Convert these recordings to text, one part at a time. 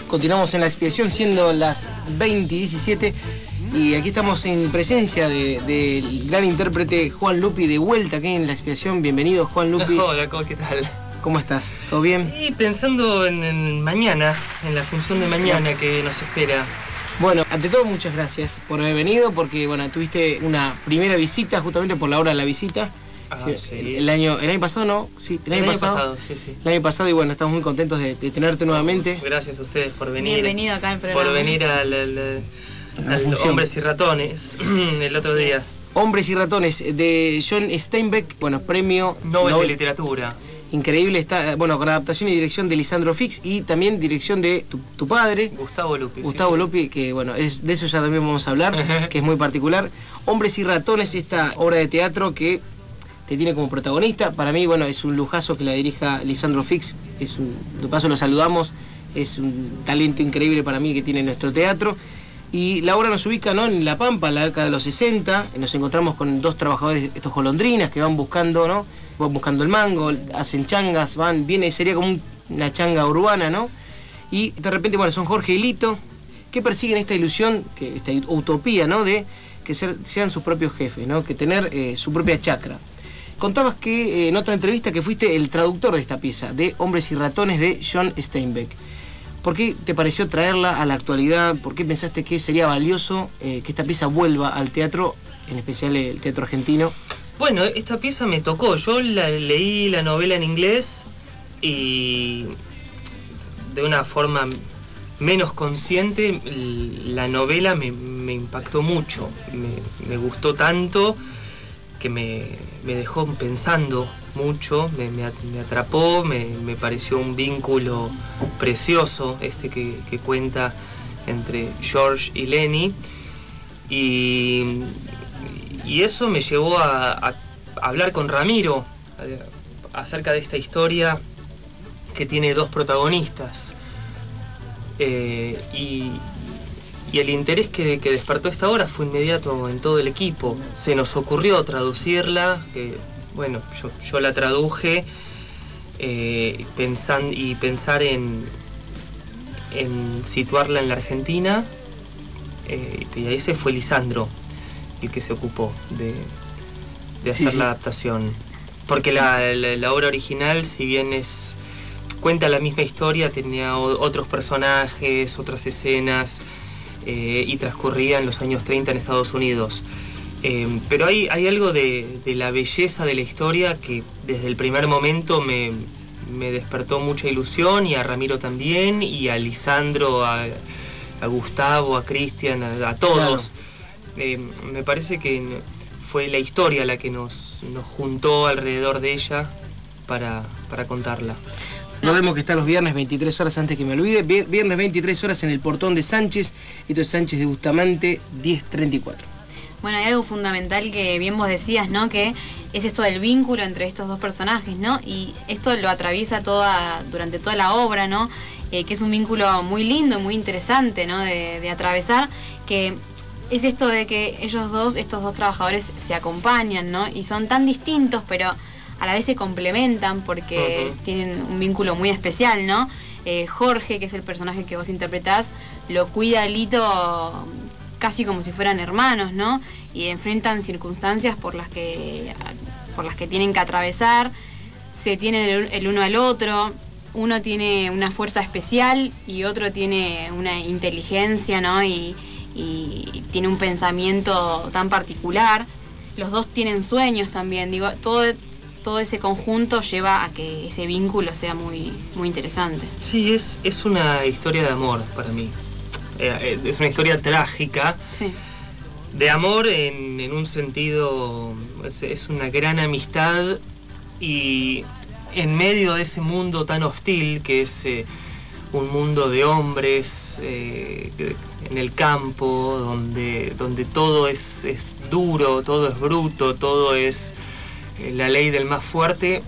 Continuamos en la expiación siendo las 20:17 y aquí estamos en presencia del gran intérprete Juan Lupi de vuelta aquí en la expiación. Bienvenido, Juan Lupi. Hola, ¿qué tal? ¿Cómo estás? ¿Todo bien? Y pensando en mañana, en la función de mañana que nos espera. Bueno, ante todo muchas gracias por haber venido porque bueno, tuviste una primera visita justamente por la hora de la visita. Sí. El año pasado, ¿no? Sí, el año pasado, sí. El año pasado y bueno, estamos muy contentos de tenerte nuevamente. Gracias a ustedes por venir. Bienvenido acá al programa. Por venir al Hombres y Ratones el otro día. Hombres y Ratones de John Steinbeck, bueno, premio Nobel de Literatura. Increíble, está, bueno, con adaptación y dirección de Lisandro Fix y también dirección de tu padre, Gustavo Lupi. Gustavo Lupi, que bueno, de eso ya también vamos a hablar, que es muy particular. Hombres y Ratones, esta obra de teatro que te tiene como protagonista. Para mí, bueno, es un lujazo que la dirija Lisandro Fix. De paso lo saludamos, es un talento increíble para mí que tiene nuestro teatro. Y la obra nos ubica, ¿no?, en La Pampa, en la década de los 60. Nos encontramos con dos trabajadores, estos golondrinas, que van buscando, ¿no? Van buscando el mango, hacen changas, sería como una changa urbana, ¿no? Y de repente, bueno, son Jorge y Lito, que persiguen esta ilusión, esta utopía, ¿no?, de que sean sus propios jefes, ¿no?, que tener su propia chacra. Contabas que en otra entrevista que fuiste el traductor de esta pieza, de Hombres y Ratones de John Steinbeck. ¿Por qué te pareció traerla a la actualidad? ¿Por qué pensaste que sería valioso que esta pieza vuelva al teatro, en especial el teatro argentino? Bueno, esta pieza me tocó. Yo leí la novela en inglés y de una forma menos consciente la novela me impactó mucho. Me gustó tanto que me dejó pensando mucho, me atrapó, me pareció un vínculo precioso que cuenta entre George y Lenny, y eso me llevó a hablar con Ramiro acerca de esta historia que tiene dos protagonistas, y el interés que despertó esta obra fue inmediato en todo el equipo. Se nos ocurrió traducirla, bueno, yo la traduje pensar en situarla en la Argentina, y ahí se fue Lisandro el que se ocupó de hacer la adaptación. Porque la obra original, si bien cuenta la misma historia, tenía otros personajes, otras escenas, y transcurría en los años 30 en Estados Unidos. Pero hay algo de la belleza de la historia que desde el primer momento me despertó mucha ilusión, y a Ramiro también, y a Lisandro, a Gustavo, a Cristian, a todos. Claro. Me parece que fue la historia la que nos juntó alrededor de ella para contarla. Recordemos que está los viernes 23 horas, antes que me olvide, viernes 23 horas en el Portón de Sánchez, esto es Sánchez de Bustamante 1034. Bueno, hay algo fundamental que bien vos decías, ¿no?, que es esto del vínculo entre estos dos personajes, ¿no? Y esto lo atraviesa durante toda la obra, ¿no? Que es un vínculo muy lindo, muy interesante, ¿no?, de atravesar, que es esto de que estos dos trabajadores se acompañan, ¿no? Y son tan distintos, pero a la vez se complementan porque tienen un vínculo muy especial, ¿no? Jorge, que es el personaje que vos interpretás, lo cuida a Lito casi como si fueran hermanos, ¿no? Y enfrentan circunstancias por las que tienen que atravesar, se tienen el uno al otro. Uno tiene una fuerza especial y otro tiene una inteligencia, ¿no? Y tiene un pensamiento tan particular. Los dos tienen sueños también, digo, todo ese conjunto lleva a que ese vínculo sea muy, muy interesante. Sí, es una historia de amor para mí. Es una historia trágica, sí, de amor en un sentido, es una gran amistad, y en medio de ese mundo tan hostil que es un mundo de hombres en el campo, donde todo es duro, todo es bruto, todo es la ley del más fuerte.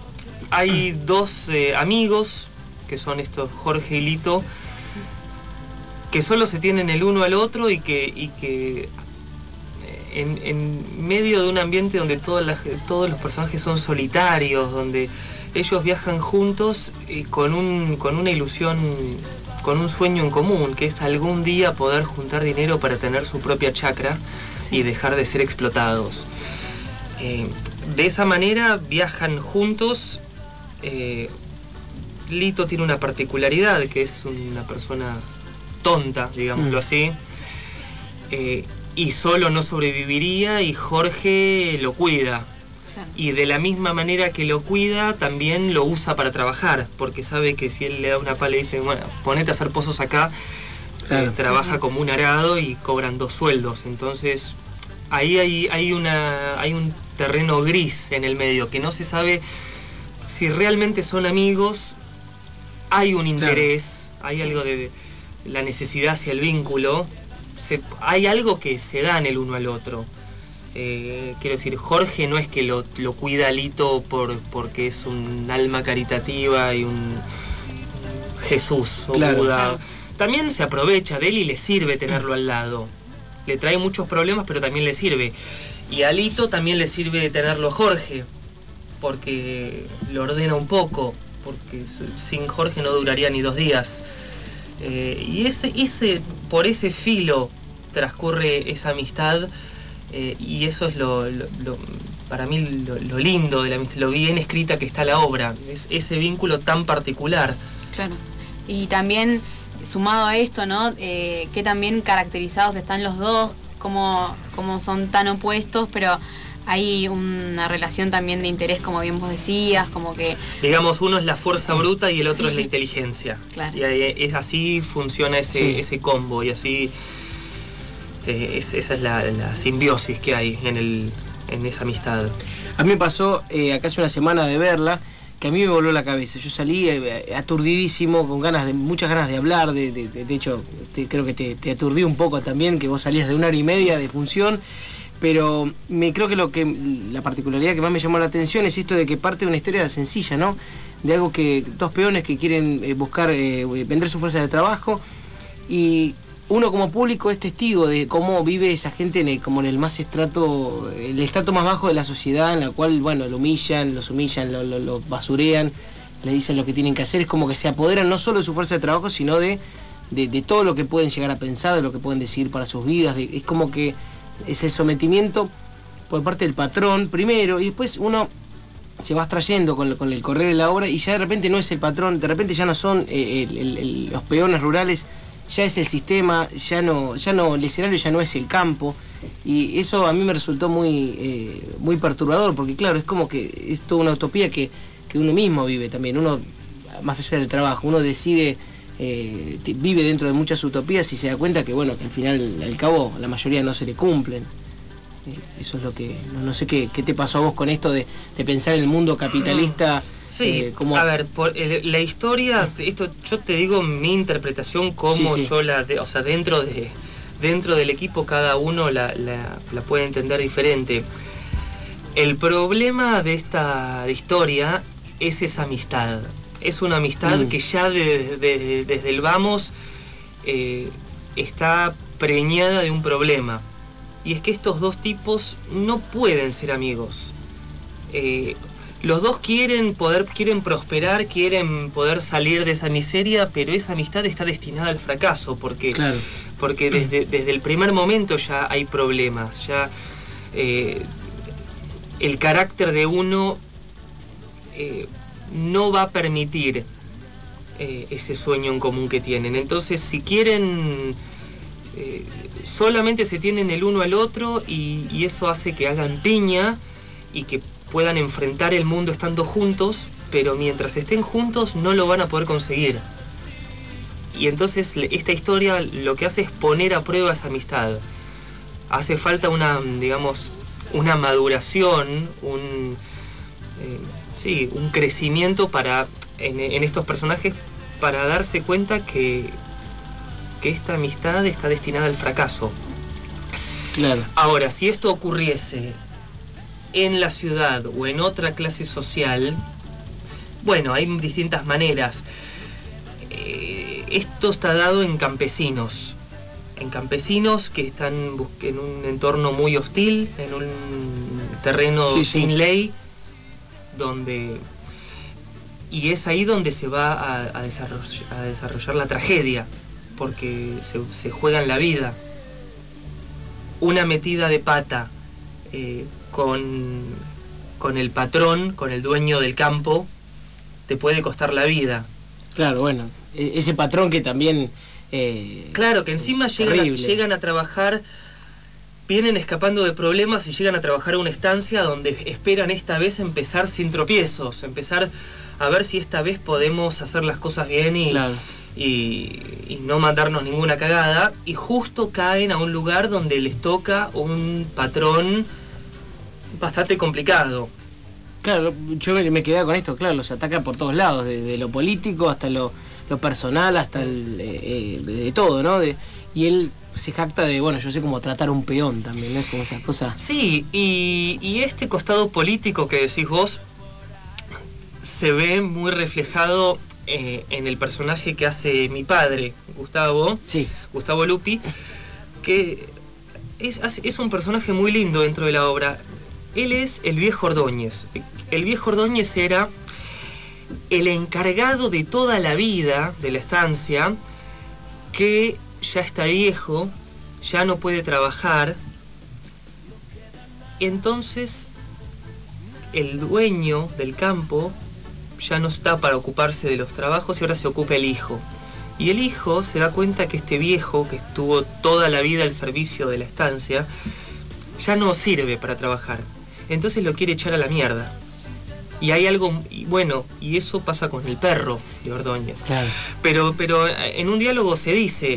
Hay dos amigos, que son estos Jorge y Lito, que solo se tienen el uno al otro, y que en medio de un ambiente donde todos los personajes son solitarios, donde ellos viajan juntos y con una ilusión un sueño en común, que es algún día poder juntar dinero para tener su propia chacra y dejar de ser explotados. De esa manera viajan juntos. Lito tiene una particularidad, que es una persona tonta, digámoslo así, y solo no sobreviviría, y Jorge lo cuida. Y de la misma manera que lo cuida, también lo usa para trabajar, porque sabe que si él le da una pala y dice, bueno, ponete a hacer pozos acá, trabaja como un arado y cobran 2 sueldos. Entonces, ahí hay un terreno gris en el medio, que no se sabe si realmente son amigos. Hay un interés, hay algo de la necesidad hacia el vínculo, hay algo que se dan el uno al otro. Quiero decir, Jorge no es que lo cuida a Lito porque es un alma caritativa y un Jesús o Buda. También se aprovecha de él y le sirve tenerlo al lado. Le trae muchos problemas, pero también le sirve. Y a Lito también le sirve tenerlo a Jorge, porque lo ordena un poco, porque sin Jorge no duraría ni 2 días. Y por ese filo transcurre esa amistad. Y eso es para mí lo lindo de la amistad, lo bien escrita que está la obra, es ese vínculo tan particular. Claro. Y también, sumado a esto, ¿no? Que también caracterizados están los dos, como son tan opuestos, pero hay una relación también de interés, como bien vos decías, como que... Digamos, uno es la fuerza bruta y el otro es la inteligencia. Claro. Y es así funciona ese combo, y así... esa es la simbiosis que hay en esa amistad. A mí me pasó acá hace una semana de verla, que a mí me voló la cabeza. Yo salí aturdidísimo, con muchas ganas de hablar. De hecho, creo que te aturdí un poco también, que vos salías de 1 hora y media de función. Pero creo que la particularidad que más me llamó la atención es esto de que parte de una historia sencilla, ¿no? De algo que 2 peones que quieren buscar vender su fuerza de trabajo, y uno como público es testigo de cómo vive esa gente en el más el estrato más bajo de la sociedad, en la cual, bueno, los humillan, lo basurean, le dicen lo que tienen que hacer. Es como que se apoderan no solo de su fuerza de trabajo, sino de todo lo que pueden llegar a pensar, de lo que pueden decidir para sus vidas. Es como que ese sometimiento por parte del patrón primero, y después uno se va abstrayendo con el correr de la obra, y ya de repente no es el patrón, de repente ya no son los peones rurales, ya es el sistema, ya no el escenario ya no es el campo. Y eso a mí me resultó muy perturbador, porque claro, es como que es toda una utopía que uno mismo vive también. Uno, más allá del trabajo, uno decide, vive dentro de muchas utopías y se da cuenta que, bueno, que al final, al cabo, la mayoría no se le cumplen. Eso es lo que... No sé qué te pasó a vos con esto de pensar en el mundo capitalista. Sí, a ver, la historia, esto yo te digo mi interpretación, como yo o sea, dentro del equipo cada uno la puede entender diferente. El problema de esta historia es esa amistad. Es una amistad que ya desde el vamos está preñada de un problema. Y es que estos 2 tipos no pueden ser amigos. Los dos quieren prosperar, quieren poder salir de esa miseria, pero esa amistad está destinada al fracaso, porque desde el primer momento ya hay problemas, ya el carácter de uno no va a permitir ese sueño en común que tienen. Entonces, si quieren, solamente se tienen el uno al otro, y eso hace que hagan piña y que puedan enfrentar el mundo estando juntos, pero mientras estén juntos no lo van a poder conseguir. Y entonces esta historia lo que hace es poner a prueba esa amistad. Hace falta una maduración, un crecimiento en estos personajes, para darse cuenta que esta amistad está destinada al fracaso. Claro. Ahora, si esto ocurriese en la ciudad o en otra clase social, bueno, hay distintas maneras. Esto está dado en campesinos que están en un entorno muy hostil, en un terreno sin ley, donde y es ahí donde se va a desarrollar la tragedia, porque se juega en la vida. Una metida de pata con el patrón, con el dueño del campo, te puede costar la vida. Claro, bueno, ese patrón que también... claro, que encima llegan a trabajar, vienen escapando de problemas y llegan a trabajar a una estancia donde esperan esta vez empezar sin tropiezos, empezar a ver si esta vez podemos hacer las cosas bien y no mandarnos ninguna cagada, y justo caen a un lugar donde les toca un patrón bastante complicado. Claro, yo me quedé con esto, claro, los ataca por todos lados, de lo político hasta lo personal, hasta de todo, ¿no? Y él se jacta de, bueno, yo sé cómo tratar a un peón también, ¿no? Es como esas cosas. Sí, y este costado político que decís vos se ve muy reflejado en el personaje que hace mi padre, Gustavo, sí. Gustavo Lupi, que es un personaje muy lindo dentro de la obra. Él es el viejo Ordóñez. El viejo Ordóñez era el encargado de toda la vida de la estancia, que ya está viejo, ya no puede trabajar. Entonces, el dueño del campo ya no está para ocuparse de los trabajos y ahora se ocupa el hijo. Y el hijo se da cuenta que este viejo, que estuvo toda la vida al servicio de la estancia, ya no sirve para trabajar. Entonces lo quiere echar a la mierda. Y hay algo, bueno, y eso pasa con el perro de Ordóñez. Claro. Pero en un diálogo se dice,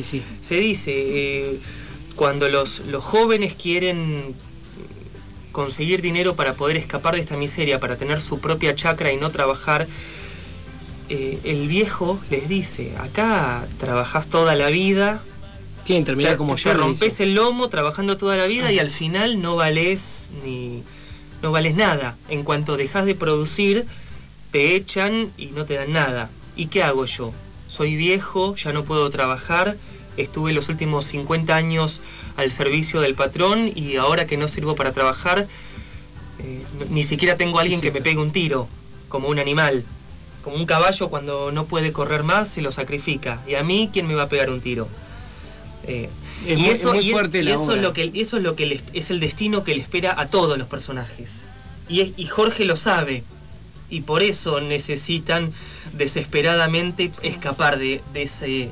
cuando los jóvenes quieren conseguir dinero para poder escapar de esta miseria, para tener su propia chacra y no trabajar, el viejo les dice, acá trabajás toda la vida, tienen que terminar como yo. Te rompes el lomo trabajando toda la vida y al final no valés nada. En cuanto dejas de producir, te echan y no te dan nada. ¿Y qué hago yo? Soy viejo, ya no puedo trabajar, estuve los últimos 50 años al servicio del patrón y ahora que no sirvo para trabajar, ni siquiera tengo a alguien que me pegue un tiro, como un animal. Como un caballo, cuando no puede correr más, se lo sacrifica. ¿Y a mí quién me va a pegar un tiro? Eso es lo que es el destino que le espera a todos los personajes. Y Jorge lo sabe. Y por eso necesitan desesperadamente escapar de ese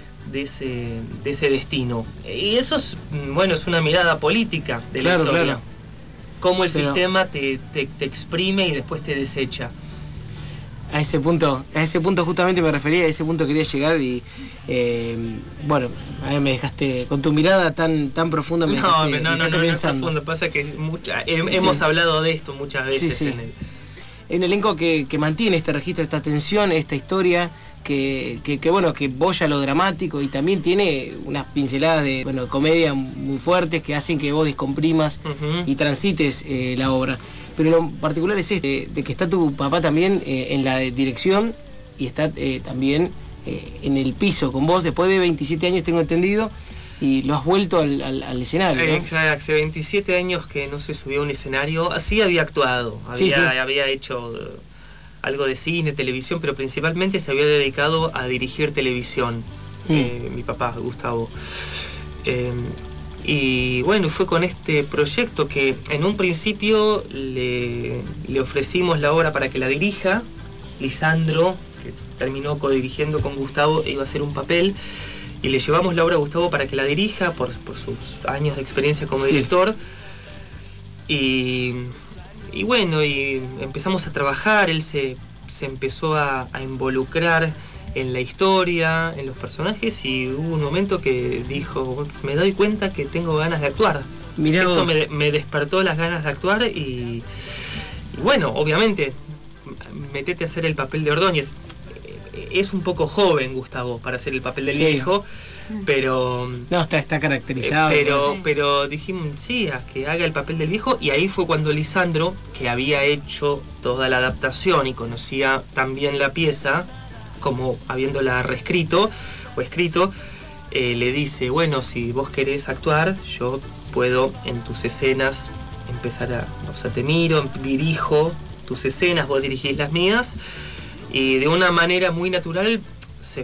destino. Y eso es, bueno, es una mirada política de la historia. Claro. Cómo el sistema te exprime y después te desecha. A ese punto justamente me refería, a ese punto quería llegar y bueno, a mí me dejaste con tu mirada tan profunda. No es profundo, pasa que hemos hablado de esto muchas veces. En el elenco que mantiene este registro, esta tensión, esta historia, que bueno, que boya lo dramático y también tiene unas pinceladas de comedia muy fuertes que hacen que vos descomprimas y transites la obra. Pero lo particular es de que está tu papá también en la dirección y está también en el piso con vos después de 27 años, tengo entendido, y lo has vuelto al escenario, ¿no? Exacto, hace 27 años que no se subió a un escenario. Así había actuado, había hecho algo de cine, televisión, pero principalmente se había dedicado a dirigir televisión. Mi papá, Gustavo. Y bueno, fue con este proyecto que en un principio le ofrecimos la obra para que la dirija. Lisandro, que terminó codirigiendo con Gustavo, iba a hacer un papel. Y le llevamos la obra a Gustavo para que la dirija por sus años de experiencia como director. Y bueno, y empezamos a trabajar, él se empezó a involucrar en la historia, en los personajes, y hubo un momento que dijo, me doy cuenta que tengo ganas de actuar. Mirá esto vos. me despertó las ganas de actuar y bueno, obviamente, metete a hacer el papel de Ordóñez. Es un poco joven Gustavo para hacer el papel del viejo, pero... No, está caracterizado. Pero dijimos, sí, a que haga el papel del viejo, y ahí fue cuando Lisandro, que había hecho toda la adaptación y conocía también la pieza, como habiéndola reescrito o escrito, le dice, bueno, si vos querés actuar, yo puedo en tus escenas empezar te miro, dirijo tus escenas, vos dirigís las mías, Y de una manera muy natural se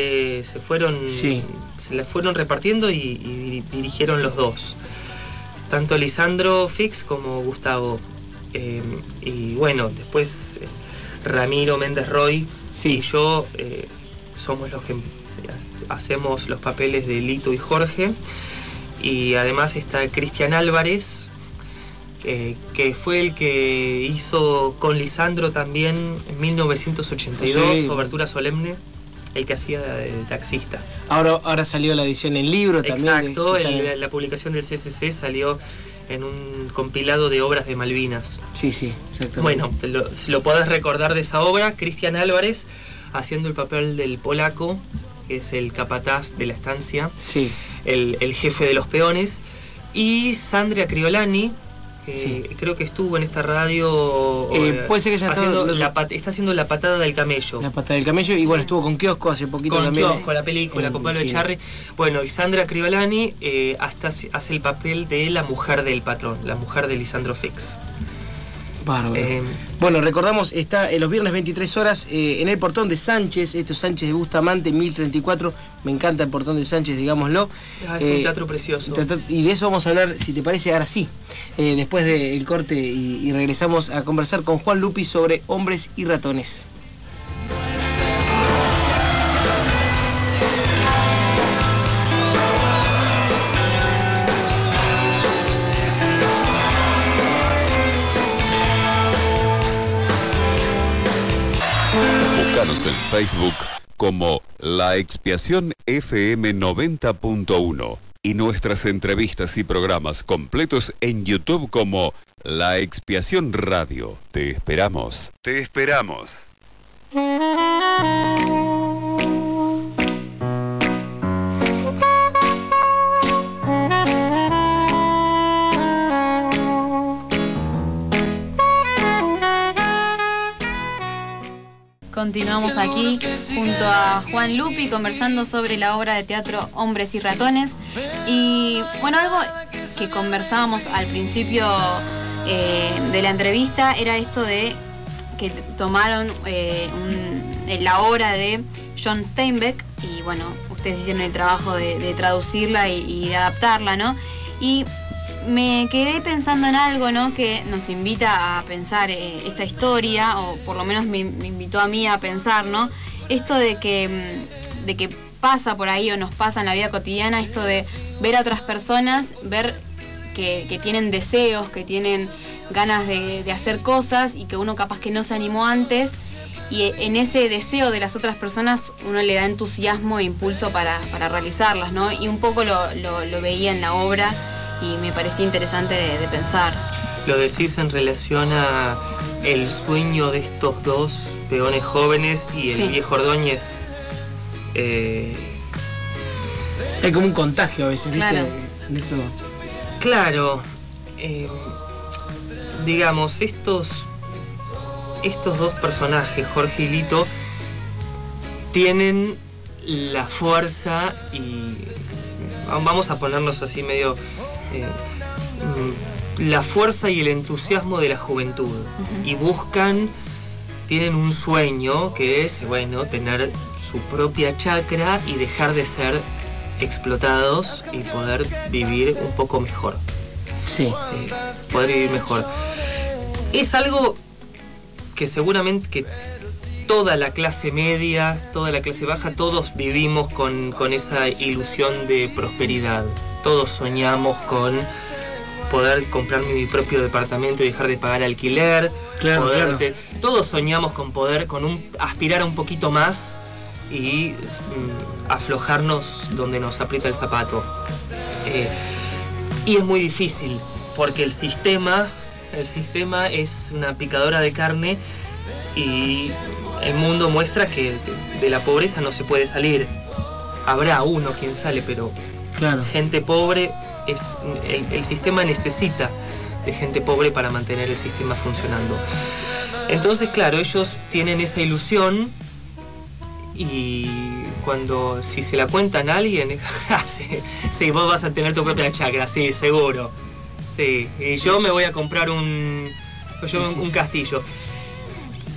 las fueron repartiendo y dirigieron los dos. Tanto Lisandro Fix como Gustavo. Y bueno, después Ramiro Méndez Roy y yo somos los que hacemos los papeles de Lito y Jorge. Y además está Cristian Álvarez, que fue el que hizo con Lisandro también en 1982, Obertura Solemne, el que hacía el taxista. Ahora salió la edición en libro también. Exacto, la publicación del CCC salió en un compilado de obras de Malvinas. Sí, exactamente. Bueno, lo podés recordar de esa obra, Cristian Álvarez haciendo el papel del polaco, que es el capataz de la estancia, el jefe de los peones, y Sandra Criolani, creo que estuvo en esta radio puede ser que ya está haciendo La patada del camello. La patada del camello, y bueno, estuvo con Kiosco hace poquito también. Con Kiosco, la película, con Pablo Echarri. Bueno, y Sandra Criolani hasta hace el papel de la mujer del patrón, la mujer de Lisandro Fix. Bárbaro. Bueno, recordamos, está los viernes 23 horas en el Portón de Sánchez. Esto es Sánchez de Bustamante, 1034. Me encanta el Portón de Sánchez, digámoslo. Es un teatro precioso. Y de eso vamos a hablar, si te parece, ahora sí. Después del corte y regresamos a conversar con Juan Lupi sobre Hombres y Ratones. Búscanos en Facebook como La Expiación FM 90.1 y nuestras entrevistas y programas completos en YouTube como La Expiación Radio. Te esperamos. Te esperamos. Continuamos aquí junto a Juan Lupi conversando sobre la obra de teatro Hombres y Ratones. Y bueno, algo que conversábamos al principio de la entrevista era esto de que tomaron la obra de John Steinbeck y bueno, ustedes hicieron el trabajo de traducirla y de adaptarla, ¿no? Y me quedé pensando en algo, ¿no?, que nos invita a pensar esta historia, o por lo menos me invitó a mí a pensar, ¿no? Esto de que pasa por ahí o nos pasa en la vida cotidiana, esto de ver a otras personas, ver que tienen deseos, que tienen ganas de hacer cosas y que uno capaz que no se animó antes, y en ese deseo de las otras personas uno le da entusiasmo e impulso para realizarlas, ¿no? Y un poco lo veía en la obra y me parecía interesante de pensar. Lo decís en relación a el sueño de estos dos peones jóvenes y el viejo Ordóñez. Hay como un contagio a veces, ¿viste? Claro. Eso. Claro. Digamos, estos dos personajes, Jorge y Lito, tienen la fuerza y vamos a ponernos así medio la fuerza y el entusiasmo de la juventud. Y tienen un sueño que es, bueno, tener su propia chacra y dejar de ser explotados y poder vivir un poco mejor. Poder vivir mejor. Es algo que seguramente que toda la clase media, toda la clase baja, todos vivimos con esa ilusión de prosperidad. Todos soñamos con poder comprarme mi propio departamento y dejar de pagar alquiler. Claro. Todos soñamos con poder, aspirar a un poquito más y aflojarnos donde nos aprieta el zapato. Y es muy difícil, porque el sistema es una picadora de carne y el mundo muestra que de la pobreza no se puede salir. Habrá uno quien sale, pero claro, gente pobre, el sistema necesita de gente pobre para mantener el sistema funcionando. Entonces, claro, ellos tienen esa ilusión y si se la cuentan a alguien, sí, vos vas a tener tu propia chacra, sí, seguro. Sí, y yo me voy a comprar un castillo.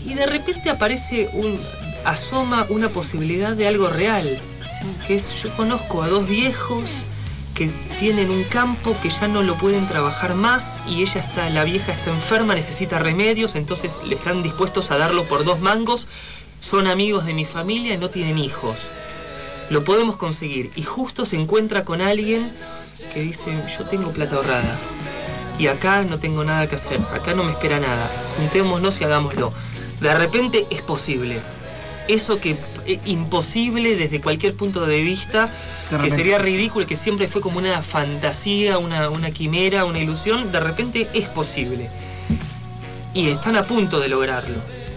y de repente asoma una posibilidad de algo real. Sí. Que es, yo conozco a 2 viejos que tienen un campo que ya no lo pueden trabajar más y la vieja está enferma, necesita remedios, entonces le están dispuestos a darlo por 2 mangos, son amigos de mi familia y no tienen hijos. Lo podemos conseguir. Y justo se encuentra con alguien que dice, yo tengo plata ahorrada y acá no tengo nada que hacer, acá no me espera nada, juntémonos y hagámoslo. De repente es posible. Eso que es imposible desde cualquier punto de vista, que sería ridículo, que siempre fue como una fantasía, una quimera, una ilusión, de repente es posible. Y están a punto de lograrlo.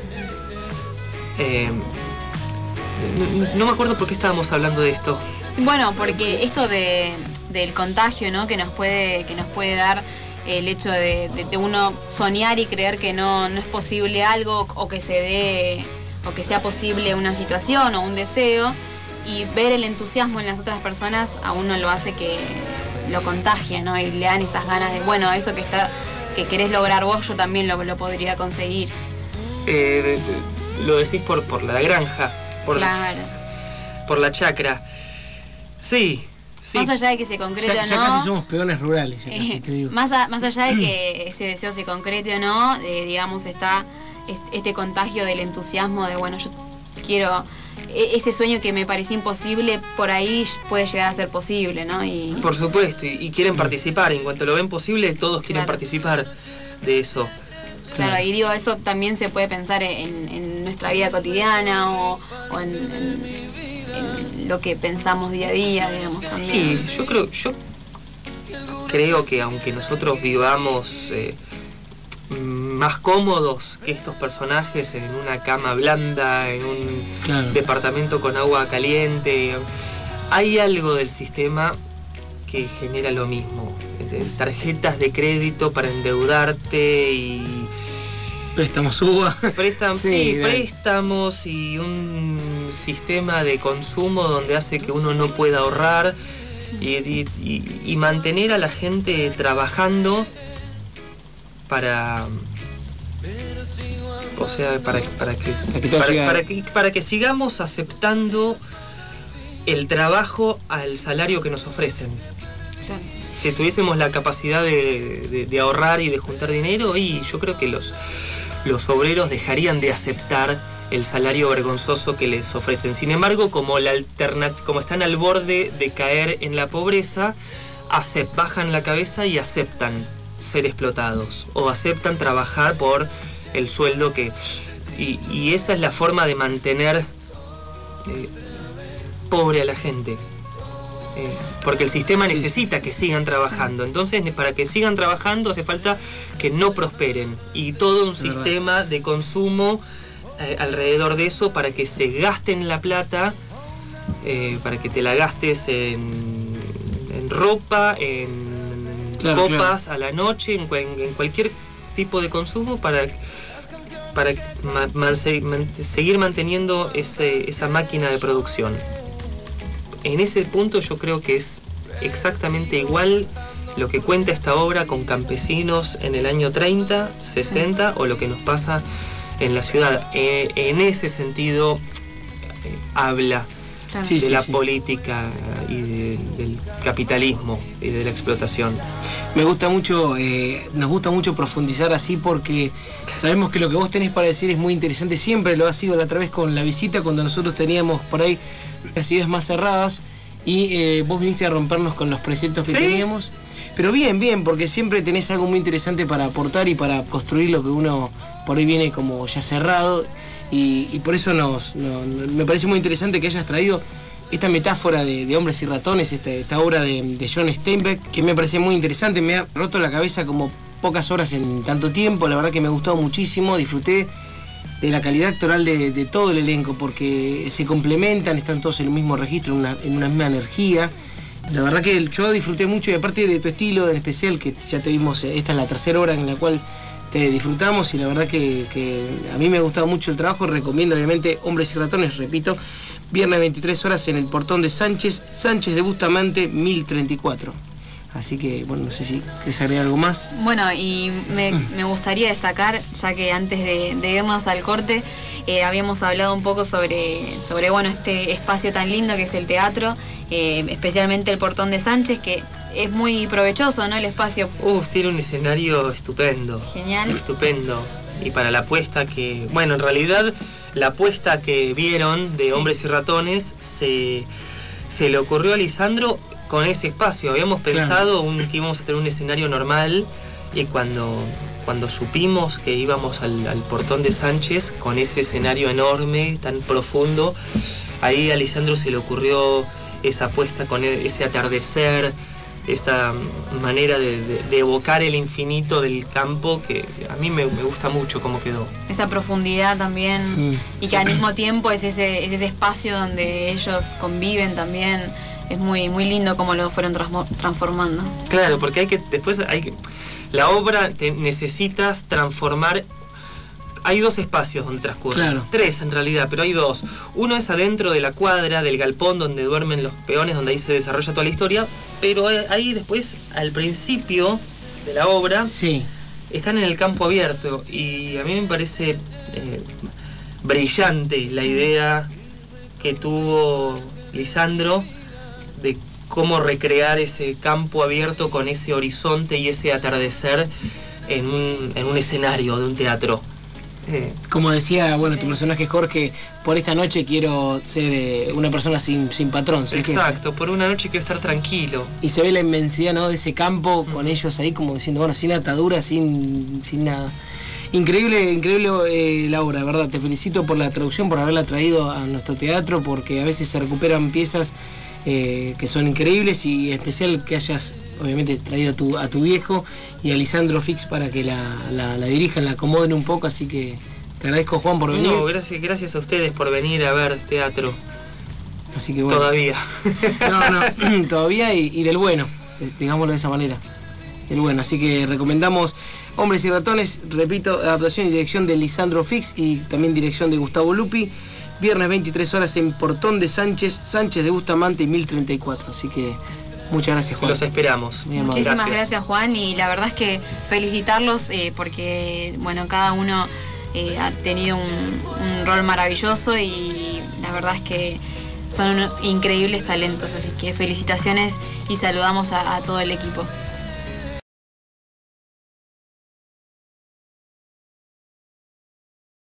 No me acuerdo por qué estábamos hablando de esto. Bueno, porque esto del contagio, ¿no? que nos puede dar el hecho de uno soñar y creer que no es posible algo, o que sea posible una situación o un deseo, y ver el entusiasmo en las otras personas a uno lo hace que lo contagie, ¿no? Y le dan esas ganas de, bueno, eso que querés lograr vos, yo también lo podría conseguir. Lo decís por la granja, claro. Por la chacra. Sí. Más allá de que se concrete o no. Ya casi somos peones rurales, ya casi, te digo. Más allá de que ese deseo se concrete o no, digamos, está este contagio del entusiasmo de, bueno, yo quiero, ese sueño que me parecía imposible, por ahí puede llegar a ser posible, ¿no? Por supuesto, y quieren participar, en cuanto lo ven posible, todos quieren participar de eso. Claro, y digo, eso también se puede pensar en nuestra vida cotidiana o en lo que pensamos día a día, digamos, también. Sí, yo creo que aunque nosotros vivamos más cómodos que estos personajes en una cama blanda, en un departamento con agua caliente, hay algo del sistema que genera lo mismo. Tarjetas de crédito para endeudarte y... Préstamos UBA. Préstamos y un sistema de consumo donde hace que uno no pueda ahorrar y mantener a la gente trabajando para que sigamos aceptando el trabajo al salario que nos ofrecen. Claro. Si tuviésemos la capacidad de ahorrar y de juntar dinero, y yo creo que los obreros dejarían de aceptar el salario vergonzoso que les ofrecen. Sin embargo, como están al borde de caer en la pobreza, bajan la cabeza y aceptan ser explotados o aceptan trabajar por el sueldo y esa es la forma de mantener pobre a la gente. Porque el sistema necesita que sigan trabajando. Entonces, para que sigan trabajando hace falta que no prosperen. Y todo un sistema de consumo alrededor de eso para que se gasten la plata, para que te la gastes en ropa, en copas a la noche, en cualquier tipo de consumo para seguir manteniendo esa máquina de producción. En ese punto yo creo que es exactamente igual lo que cuenta esta obra con campesinos en el año 30, 60 o lo que nos pasa en la ciudad. En ese sentido habla de la política y del capitalismo y de la explotación. Me gusta mucho, nos gusta mucho profundizar así porque sabemos que lo que vos tenés para decir es muy interesante. Siempre lo ha sido la otra vez con la visita, cuando nosotros teníamos por ahí las ideas más cerradas y vos viniste a rompernos con los preceptos que teníamos. Pero bien, porque siempre tenés algo muy interesante para aportar y para construir lo que uno por ahí viene como ya cerrado. Y por eso me parece muy interesante que hayas traído esta metáfora de hombres y ratones, esta obra de John Steinbeck, que me parece muy interesante. Me ha roto la cabeza como pocas horas en tanto tiempo. La verdad que me gustó muchísimo, disfruté de la calidad actoral de todo el elenco, porque se complementan, están todos en el mismo registro, en una misma energía. La verdad que yo disfruté mucho, y aparte de tu estilo en especial, que ya te vimos, esta es la tercera hora en la cual te disfrutamos, y la verdad que a mí me ha gustado mucho el trabajo. Recomiendo obviamente Hombres y Ratones, repito, viernes 23 horas en el Portón de Sánchez de Bustamante 1034. Así que, bueno, no sé si querés agregar algo más. Bueno, y me gustaría destacar, ya que antes de irnos al corte, habíamos hablado un poco sobre bueno, este espacio tan lindo que es el teatro, especialmente el Portón de Sánchez, que es muy provechoso, ¿no? El espacio. Tiene un escenario estupendo. Genial. Estupendo. Y para la apuesta que... Bueno, en realidad, la apuesta que vieron de Hombres y Ratones se le ocurrió a Lisandro con ese espacio. Habíamos pensado que íbamos a tener un escenario normal, y cuando supimos que íbamos al Portón de Sánchez con ese escenario enorme, tan profundo, ahí a Lisandro se le ocurrió esa apuesta con ese atardecer, esa manera de evocar el infinito del campo, que a mí me gusta mucho cómo quedó. Esa profundidad también, y que al mismo tiempo es ese espacio donde ellos conviven también. Es muy, muy lindo cómo lo fueron transformando. Claro, porque la obra necesitas transformar. Hay 2 espacios donde transcurre. Claro. 3 en realidad, pero hay 2. Uno es adentro de la cuadra, del galpón donde duermen los peones, donde ahí se desarrolla toda la historia. Pero ahí después, al principio de la obra, están en el campo abierto. Y a mí me parece brillante la idea que tuvo Lisandro de cómo recrear ese campo abierto con ese horizonte y ese atardecer en un escenario de un teatro. Como decía, bueno, tu personaje Jorge, por esta noche quiero ser una persona sin patrón. Exacto, por una noche quiero estar tranquilo. Y se ve la inmensidad, ¿no?, de ese campo con ellos ahí como diciendo, bueno, sin atadura, sin nada. Increíble la obra, de verdad. Te felicito por la traducción, por haberla traído a nuestro teatro, porque a veces se recuperan piezas que son increíbles, y en especial que hayas obviamente traído a tu viejo y a Lisandro Fix para que la dirijan, la acomoden un poco, así que te agradezco, Juan, por venir. No, gracias a ustedes por venir a ver teatro. Así que bueno. Todavía. No, todavía y del bueno, digámoslo de esa manera. Del bueno, así que recomendamos Hombres y Ratones, repito, adaptación y dirección de Lisandro Fix y también dirección de Gustavo Lupi. Viernes 23 horas en Portón de Sánchez de Bustamante y 1034. Así que muchas gracias, Juan. Los esperamos. Muchísimas gracias, Juan. Y la verdad es que felicitarlos porque, bueno, cada uno ha tenido un rol maravilloso, y la verdad es que son increíbles talentos. Así que felicitaciones y saludamos a todo el equipo.